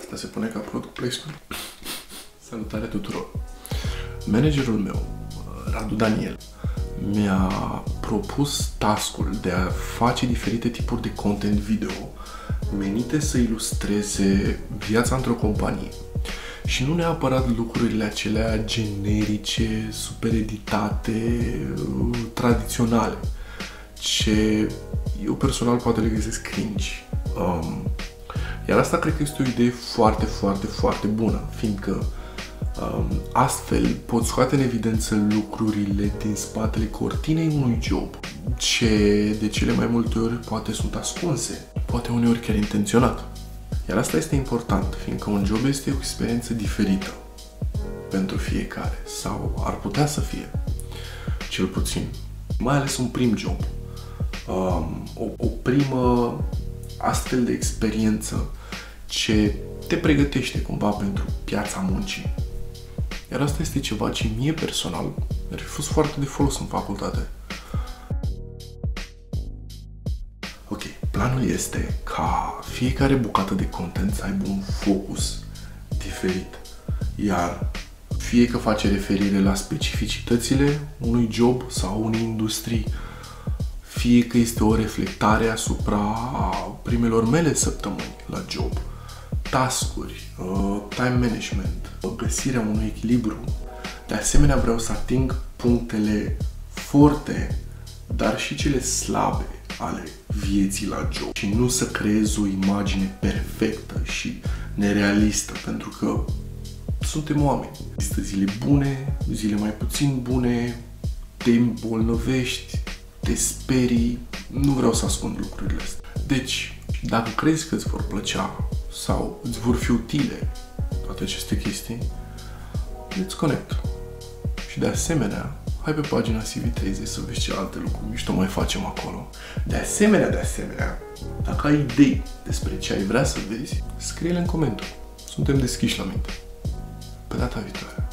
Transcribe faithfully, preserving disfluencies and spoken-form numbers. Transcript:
Asta se pune ca product placement. Salutare tuturor! Managerul meu, Radu Daniel, mi-a propus task-ul de a face diferite tipuri de content video menite să ilustreze viața într-o companie. Și nu neapărat lucrurile acelea generice, super editate, tradiționale, ce eu personal poate le găsesc cringe. Um, iar asta cred că este o idee foarte, foarte, foarte bună, fiindcă um, astfel pot scoate în evidență lucrurile din spatele cortinei unui job, ce de cele mai multe ori poate sunt ascunse, poate uneori chiar intenționat. Iar asta este important, fiindcă un job este o experiență diferită pentru fiecare, sau ar putea să fie, cel puțin, mai ales un prim job, um, o, o primă astfel de experiență ce te pregătește cumva pentru piața muncii. Iar asta este ceva ce mie personal mi-ar fi fost foarte de folos în facultate. Ok, planul este ca fiecare bucată de content să aibă un focus diferit, iar fie că face referire la specificitățile unui job sau unei industrii, fie că este o reflectare asupra primelor mele săptămâni la job, task-uri, time management, găsirea unui echilibru. De asemenea, vreau să ating punctele forte, dar și cele slabe ale vieții la job și nu să creez o imagine perfectă și nerealistă, pentru că suntem oameni. Există zile bune, zile mai puțin bune, te îmbolnăvești, te sperii, nu vreau să ascund lucrurile astea. Deci, dacă crezi că îți vor plăcea sau îți vor fi utile toate aceste chestii, let's connect. Și de asemenea, hai pe pagina C V treizeci să vezi ce alte lucruri mișto mai facem acolo. De asemenea, de asemenea, dacă ai idei despre ce ai vrea să vezi, scrie-le în comentarii. Suntem deschiși la minte. Pe data viitoare.